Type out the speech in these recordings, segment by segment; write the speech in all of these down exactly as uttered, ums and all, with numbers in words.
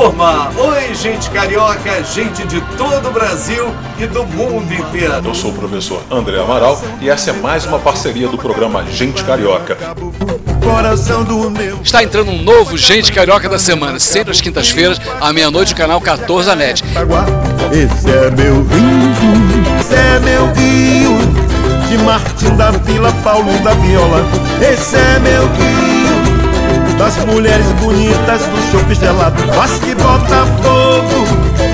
turma! Oi, gente carioca, gente de todo o Brasil e do mundo inteiro. Eu sou o professor André Amaral e essa é mais uma parceria do programa Gente Carioca. Está entrando um novo Gente Carioca da semana, sempre às quintas-feiras, à meia-noite, no canal quatorze da NET. Esse é meu rio, esse é meu rio, de Martim da Vila, Paulo da Viola. Esse é meu rio, das mulheres bonitas, do chope gelado, Vasco, Botafogo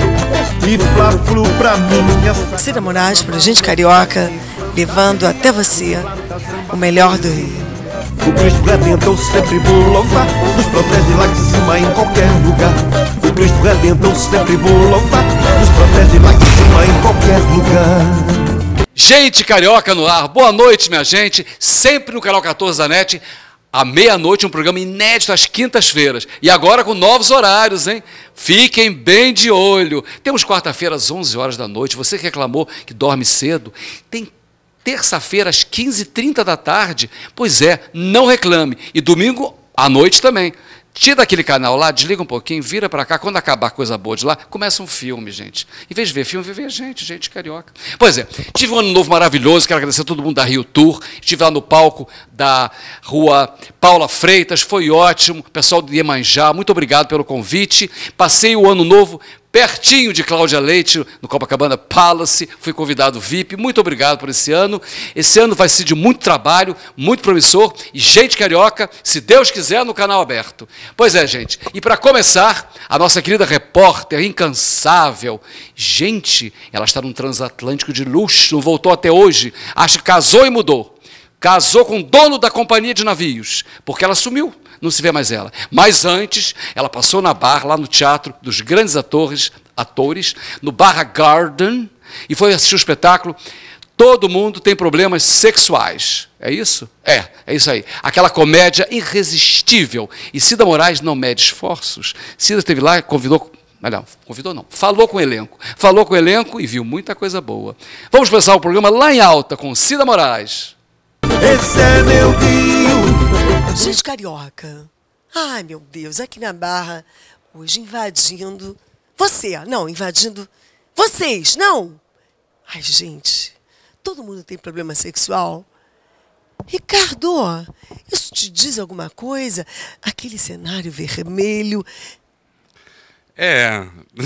e Fla-Flu pra mim. Cida Moraes para Gente Carioca, levando até você o melhor do Rio. O Cristo Redentor sempre vou louvar, nos protege lá de cima em qualquer lugar. O Cristo Redentor sempre vou louvar, nos protege lá de cima em qualquer lugar. Gente Carioca no ar, boa noite, minha gente, sempre no canal quatorze da NET, à meia-noite, um programa inédito às quintas-feiras. E agora com novos horários, hein? Fiquem bem de olho. Temos quarta-feira às onze horas da noite, você que reclamou que dorme cedo, tem terça-feira às quinze e trinta da tarde, pois é, não reclame. E domingo à noite também. Tira aquele canal lá, desliga um pouquinho, vira para cá, quando acabar coisa boa de lá, começa um filme, gente. Em vez de ver filme, ver gente, gente carioca. Pois é, tive um ano novo maravilhoso, quero agradecer a todo mundo da Rio Tour, estive lá no palco da rua Paula Freitas, foi ótimo, pessoal de Iemanjá, muito obrigado pelo convite. Passei o ano novo pertinho de Cláudia Leite, no Copacabana Palace, fui convidado V I P, muito obrigado por esse ano. Esse ano vai ser de muito trabalho, muito promissor, e Gente Carioca, se Deus quiser, no canal aberto. Pois é, gente, e para começar, a nossa querida repórter incansável, gente, ela está num transatlântico de luxo, não voltou até hoje, acho que casou e mudou. Casou com o dono da companhia de navios, porque ela sumiu, não se vê mais ela. Mas antes, ela passou na Barra, lá no Teatro dos Grandes Atores, atores no Barra Garden, e foi assistir o espetáculo Todo Mundo Tem Problemas Sexuais. É isso? É, é isso aí. Aquela comédia irresistível. E Cida Moraes não mede esforços. Cida esteve lá e convidou... Não, convidou não. Falou com o elenco. Falou com o elenco e viu muita coisa boa. Vamos começar o programa lá em alta com Cida Moraes. Esse é meu rio. Gente Carioca, ai meu Deus, aqui na Barra, hoje invadindo, você, não, invadindo, vocês, não. Ai gente, todo mundo tem problema sexual. Ricardo, isso te diz alguma coisa? Aquele cenário vermelho... É,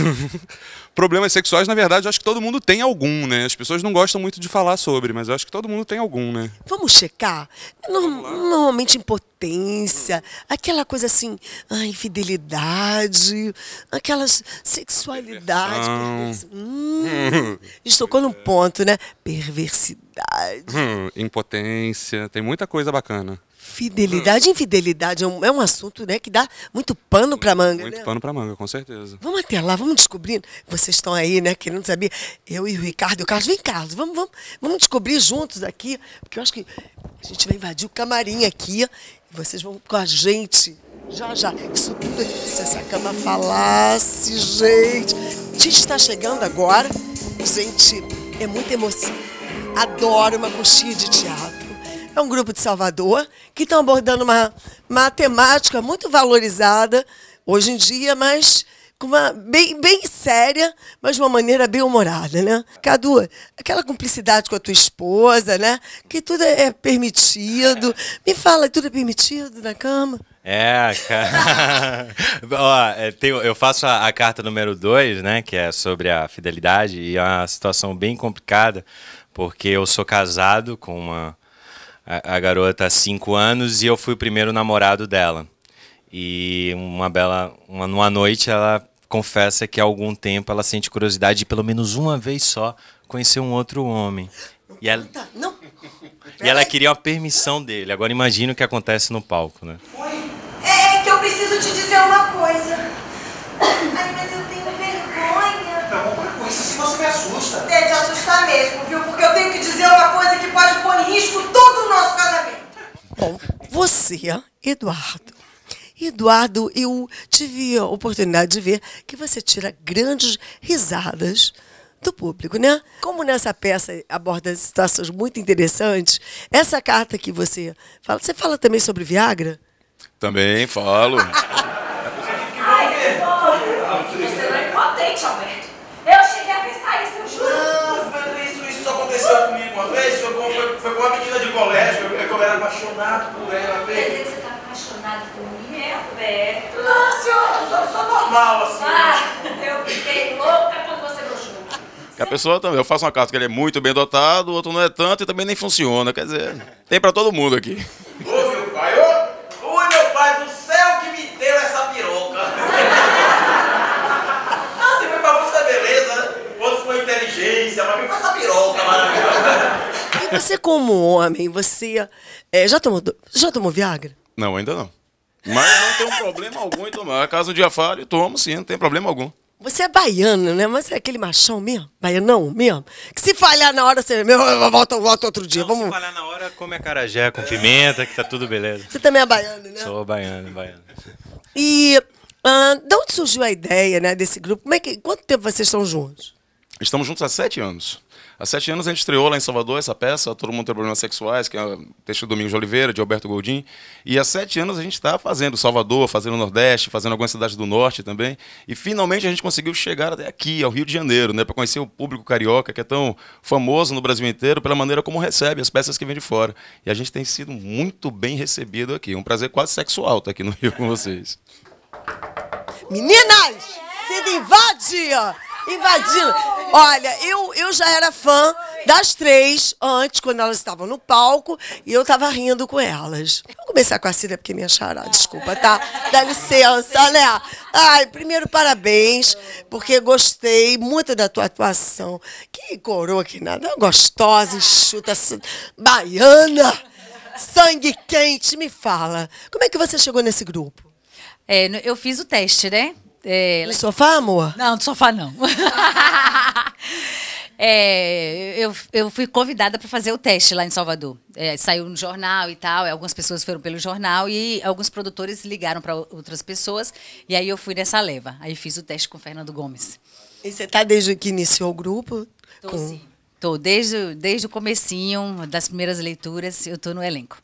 problemas sexuais, na verdade, eu acho que todo mundo tem algum, né? As pessoas não gostam muito de falar sobre, mas eu acho que todo mundo tem algum, né? Vamos checar? Norm normalmente impotência, aquela coisa assim, a infidelidade, aquelas sexualidades. Perversi hum, estocou num ponto, né? Perversidade. Hum, impotência, tem muita coisa bacana. Fidelidade e infidelidade é um, é um assunto, né, que dá muito pano para manga. Muito né? pano para manga, com certeza. Vamos até lá, vamos descobrindo. Vocês estão aí, né, querendo saber. Eu e o Ricardo. E o Carlos, vem, Carlos, vamos, vamos, vamos descobrir juntos aqui. Porque eu acho que a gente vai invadir o camarim aqui. E vocês vão com a gente. Já, já. Isso tudo aqui. Se essa cama falasse, gente. A gente está chegando agora. Gente, é muita emoção. Adoro uma coxinha de teatro. É um grupo de Salvador que estão abordando uma, uma temática muito valorizada hoje em dia, mas com uma bem, bem séria, mas de uma maneira bem humorada, né? Cadu, aquela cumplicidade com a tua esposa, né? Que tudo é permitido. Me fala, tudo é permitido na cama? É, cara. Ó, eu faço a, a carta número dois, né? Que é sobre a fidelidade, e é uma situação bem complicada, porque eu sou casado com uma... A, a garota há cinco anos e eu fui o primeiro namorado dela. E uma bela, uma, numa noite ela confessa que há algum tempo ela sente curiosidade de pelo menos uma vez só conhecer um outro homem. E ela, não. E ela queria a permissão dele. Agora imagina o que acontece no palco, né? É que eu preciso te dizer uma coisa. Ai, mas eu tenho vergonha. Não, para com isso, se você me assusta. É de assustar mesmo, viu? Porque eu tenho que dizer uma coisa que pode pôr em risco todo o nosso casamento. Bom, você, Eduardo. Eduardo, eu tive a oportunidade de ver que você tira grandes risadas do público, né? Como nessa peça aborda situações muito interessantes, essa carta que você fala, você fala também sobre Viagra? Também falo. Ai, colégio, eu, eu era apaixonado por ela. Quer dizer que você tá apaixonado por mim, é, Roberto? Não, senhora, eu sou, sou normal, assim. Ah, eu fiquei louca quando você broxou. Que a pessoa também, eu faço uma carta que ele é muito bem dotado, o outro não é tanto e também nem funciona. Quer dizer, tem pra todo mundo aqui. Ô, meu pai, ô, ô, meu pai do céu que me deu essa piroca. Ah, você foi pra busca beleza, né? Outro foi inteligência, mas me foi essa piroca maravilhosa. E você, como homem, você é, já, tomou, já tomou Viagra? Não, ainda não. Mas não tem um problema algum em tomar. Caso um dia fale, tomo sim, não tem problema algum. Você é baiano, né? Mas é aquele machão mesmo? Baianão mesmo? Que se falhar na hora, você... Meu, volta, volta outro dia. Não, Vamos... se falhar na hora, come acarajé com pimenta, que tá tudo beleza. Você também é baiano, né? Sou baiano, baiano. E ah, de onde surgiu a ideia, né, desse grupo? Como é que, quanto tempo vocês estão juntos? Estamos juntos há sete anos. Há sete anos a gente estreou lá em Salvador essa peça, Todo Mundo Tem Problemas Sexuais, que é o texto do Domingos de Oliveira, de Alberto Goldin. E há sete anos a gente está fazendo Salvador, fazendo Nordeste, fazendo algumas cidades do Norte também. E finalmente a gente conseguiu chegar até aqui, ao Rio de Janeiro, né, para conhecer o público carioca, que é tão famoso no Brasil inteiro, pela maneira como recebe as peças que vêm de fora. E a gente tem sido muito bem recebido aqui. Um prazer quase sexual estar aqui no Rio com vocês. Meninas, sendo invade! Invadindo. Olha, eu, eu já era fã das três antes, quando elas estavam no palco, e eu tava rindo com elas. Vou começar com a Cida, porque minha chará, desculpa, tá? Dá licença, né? Ai, primeiro, parabéns, porque gostei muito da tua atuação. Que coroa, que nada, gostosa, enxuta, baiana, sangue quente, me fala. Como é que você chegou nesse grupo? É, eu fiz o teste, né? É, no sofá, amor? Não, no sofá não. é, eu, eu fui convidada para fazer o teste lá em Salvador. É, saiu no jornal e tal, algumas pessoas foram pelo jornal e alguns produtores ligaram para outras pessoas. E aí eu fui nessa leva. Aí fiz o teste com o Fernando Gomes. E você está desde que iniciou o grupo? Tô, com... sim. Tô desde, desde o comecinho, das primeiras leituras, eu tô no elenco.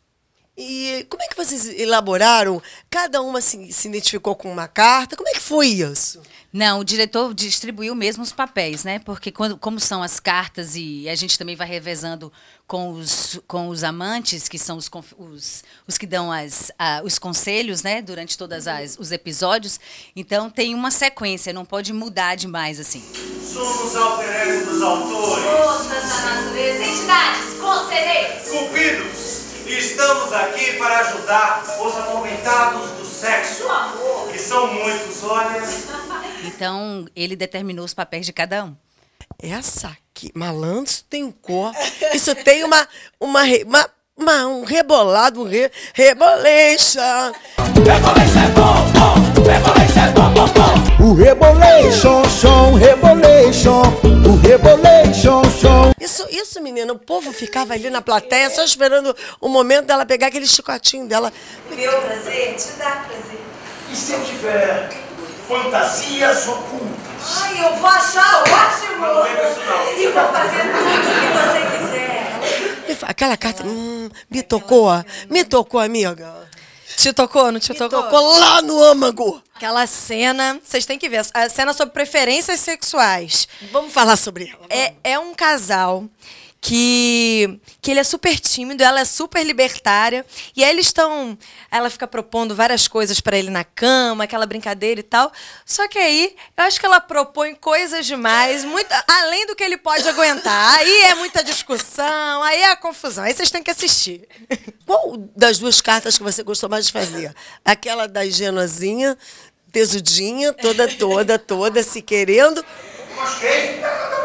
E como é que vocês elaboraram? Cada uma se, se identificou com uma carta? Como é que foi isso? Não, o diretor distribuiu mesmo os papéis, né? Porque quando, como são as cartas e a gente também vai revezando com os, com os amantes, que são os, os, os que dão as, a, os conselhos, né? Durante todos os episódios. Então tem uma sequência, não pode mudar demais assim. Somos alter ego dos autores. Forças da natureza, entidades, conselheiros. Cupidos. E estamos aqui para ajudar os atormentados do sexo, amor, que são muitos, olha. Então, ele determinou os papéis de cada um. Essa aqui, malandro, isso tem um cor. Isso tem uma, uma, uma, uma um rebolado, um re, rebolation. Rebolation é bom, bom. Rebolation é bom, bom, bom. O rebolation, som, rebolation. O rebolation, som. Isso, isso, menina, o povo ficava ali na plateia só esperando o momento dela pegar aquele chicotinho dela. Meu prazer te dá prazer. E se eu tiver fantasias ocultas? Ai, eu vou achar ótimo. Não vem com isso, não. E vou fazer tudo o que você quiser. Aquela carta, hum, me tocou, me tocou, amiga. Te tocou, não te me tocou? Tocou lá no âmago. Aquela cena, vocês têm que ver, a cena sobre preferências sexuais. Vamos falar sobre ela. É, é um casal que, que ele é super tímido, ela é super libertária, e aí eles estão, ela fica propondo várias coisas para ele na cama, aquela brincadeira e tal, só que aí eu acho que ela propõe coisas demais, muito, além do que ele pode aguentar, aí é muita discussão, aí é a confusão, aí vocês têm que assistir. Qual das duas cartas que você gostou mais de fazer? Aquela da ingênuazinha, tesudinha, toda, toda, toda, se querendo. Gostei.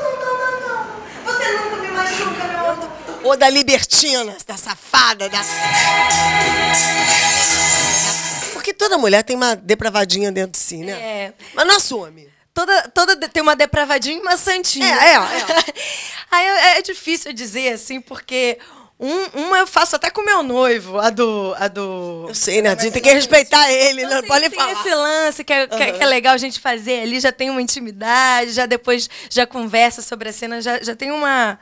Você nunca me machuca, meu amor. Ou da libertina, da safada, da... Porque toda mulher tem uma depravadinha dentro de si, né? É. Mas não assume. Toda, toda tem uma depravadinha e uma santinha. É, é, é. Aí é, é difícil dizer, assim, porque... Um, uma eu faço até com o meu noivo, a do... A do... Eu sei, né? A gente tem que respeitar ele, não, não tem, pode tem falar. Esse lance que é, que, uhum. que é legal a gente fazer ali, já tem uma intimidade, já depois já conversa sobre a cena, já, já tem uma,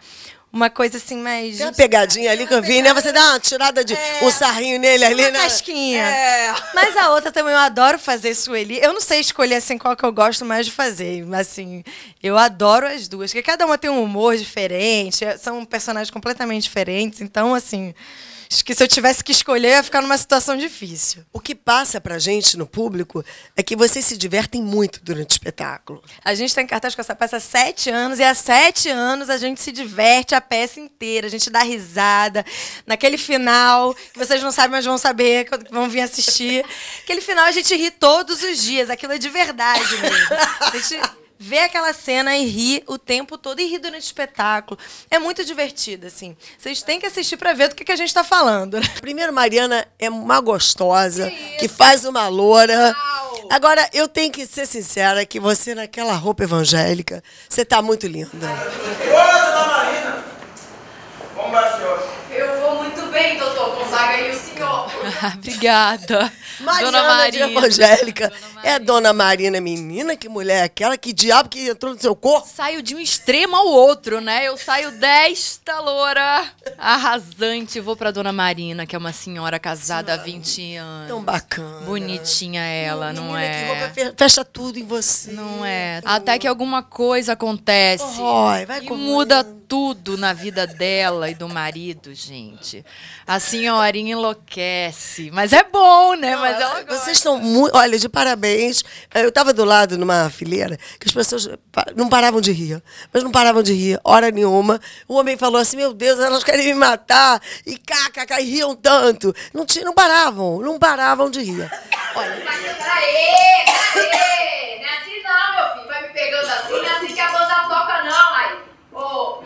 uma coisa assim mais... Tem uma pegadinha ali que eu vi, né? Você dá uma tirada de É. um sarrinho nele ali, Uma né? casquinha. É. Mas a outra também eu adoro fazer Sueli. Eu não sei escolher assim qual que eu gosto mais de fazer, mas assim, eu adoro as duas, porque cada uma tem um humor diferente, são personagens completamente diferentes, então assim, acho que se eu tivesse que escolher, eu ia ficar numa situação difícil. O que passa pra gente no público é que vocês se divertem muito durante o espetáculo. A gente está em cartaz com essa peça há sete anos, e há sete anos a gente se diverte a peça inteira, a gente dá risada. Naquele final, que vocês não sabem, mas vão saber, quando vão vir assistir. Aquele final a gente ri todos os dias, aquilo é de verdade mesmo. A gente vê aquela cena e ri o tempo todo, e ri durante o espetáculo. É muito divertido, assim. Vocês têm que assistir para ver do que, que a gente está falando. Primeiro, Mariana é uma gostosa, que, que faz uma loura. Agora, eu tenho que ser sincera que você, naquela roupa evangélica, você tá muito linda. Ô, dona Marina! Vamos embora, senhor. Eu vou muito bem, doutor. Consagra aí o senhor. Obrigada. Mariana Dona Marina. de evangélica. É Dona Marina, menina, que mulher é aquela? Que diabo que entrou no seu corpo? Saio de um extremo ao outro, né? Eu saio desta loura arrasante. Vou pra Dona Marina, que é uma senhora casada há vinte anos. Tão bacana. Bonitinha ela, não Menina, que é? roupa fe- fecha tudo em você. Não é. Até que alguma coisa acontece Ai, vai e comendo. muda tudo na vida dela e do marido, gente. A senhorinha enlouquece. Mas é bom, né? Mas ela gosta. Vocês estão muito. Olha, de parabéns. Eu estava do lado numa fileira que as pessoas pa- não paravam de rir. Mas não paravam de rir, hora nenhuma. O homem falou assim: meu Deus, elas querem me matar. E caca, e riam tanto. Não, tinha, não paravam, não paravam de rir. Olha. Peraí, peraí. Não é assim não, meu filho. Vai me pegando assim, não é assim que a banda toca não, aí. Ô.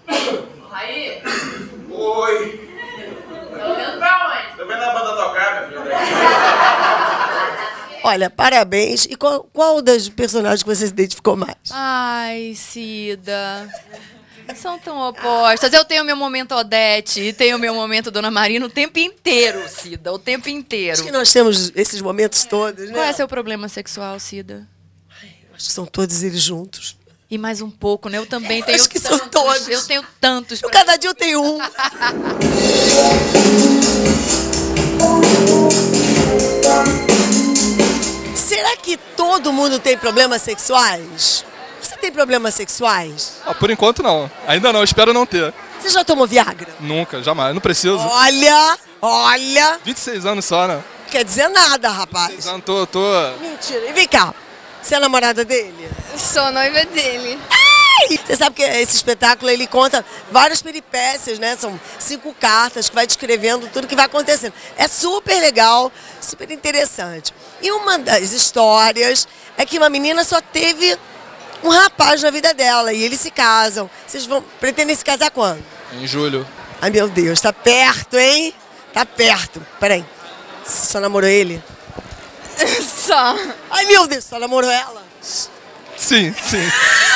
Aí. Oi. Tá olhando pra onde? Tô vendo a banda tocar, meu filho. Olha, parabéns. E qual, qual das personagens que você se identificou mais? Ai, Cida. São tão opostas. Eu tenho meu momento Odete e tenho meu momento Dona Marina o tempo inteiro, Cida. O tempo inteiro. Acho que nós temos esses momentos todos, né? Qual é seu problema sexual, Cida? Acho que são todos eles juntos. E mais um pouco, né? Eu também tenho Acho que tantos. são todos. Eu tenho tantos. Eu, cada dia eu tenho um. Será que todo mundo tem problemas sexuais? Você tem problemas sexuais? Ah, por enquanto não. Ainda não, espero não ter. Você já tomou Viagra? Nunca, jamais, não preciso. Olha, olha. vinte e seis anos só, né? Quer dizer nada, rapaz. Não, tô, tô... Mentira. E vem cá, você é namorada dele? Sou noiva dele. Ai! Você sabe que esse espetáculo, ele conta várias peripécias, né? São cinco cartas que vai descrevendo tudo que vai acontecendo. É super legal, super interessante. E uma das histórias é que uma menina só teve um rapaz na vida dela e eles se casam. Vocês vão pretendem se casar quando? Em julho. Ai, meu Deus, tá perto, hein? Tá perto. Peraí. Você só namorou ele? Só. Ai, meu Deus, só namorou ela? Sim, sim.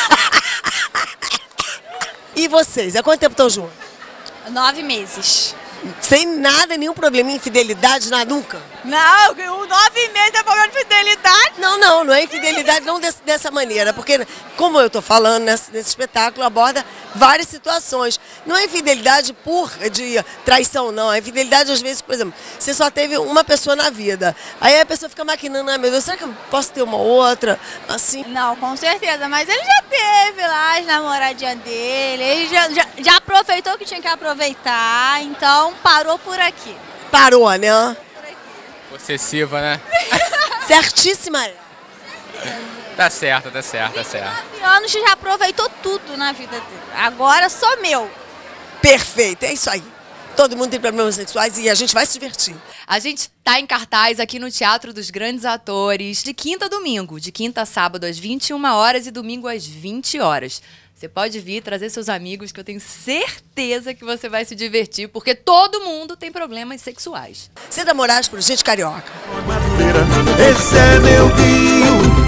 E vocês, há quanto tempo estão juntos? Nove meses. Sem nada, nenhum problema, infidelidade, nada, nunca? Não, nove meses é problema de fidelidade. Não, não, não é infidelidade, não desse, dessa maneira, porque, como eu estou falando nesse, nesse espetáculo, aborda várias situações. Não é infidelidade por de traição, não. É infidelidade, às vezes, por exemplo, você só teve uma pessoa na vida. Aí a pessoa fica maquinando, ah, meu Deus, será que eu posso ter uma outra? Assim. Não, com certeza, mas ele já teve lá as namoradinhas dele, ele já, já, já aproveitou o que tinha que aproveitar, então parou por aqui. Parou, né? Possessiva, né? Certíssima. Tá certo, tá certo, tá certo. Nove anos já aproveitou tudo na vida dele. Agora sou meu. Perfeito, é isso aí. Todo mundo tem problemas sexuais e a gente vai se divertir. A gente tá em cartaz aqui no Teatro dos Grandes Atores, de quinta a domingo, de quinta a sábado às vinte e uma horas e domingo às vinte horas. Você pode vir trazer seus amigos, que eu tenho certeza que você vai se divertir, porque todo mundo tem problemas sexuais. Cida Moraes, pro Gente Carioca. Esse é meu rio,